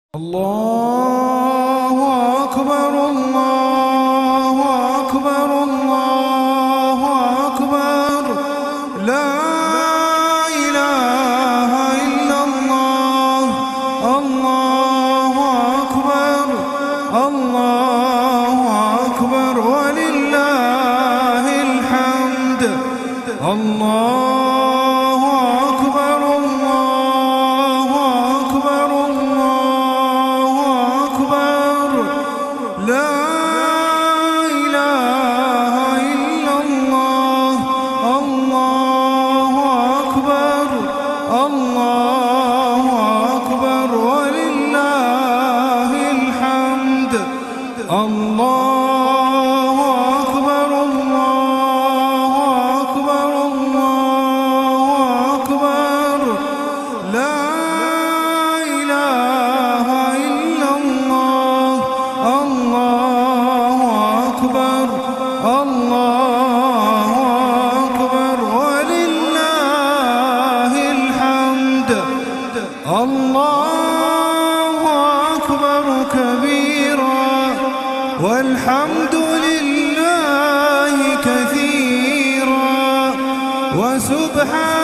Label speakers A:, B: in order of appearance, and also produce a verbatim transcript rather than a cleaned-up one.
A: الله أكبر الله أكبر الله أكبر لا إله إلا الله الله أكبر الله أكبر ولله الحمد الله أكبر الله أكبر الله أكبر لا إله إلا الله الله أكبر الله أكبر ولله الحمد الله أكبر الله أكبر الله أكبر لا إله إلا الله الله أكبر الله أكبر ولله الحمد الله أكبر كبيرا والحمد لله كثيرا وسبحان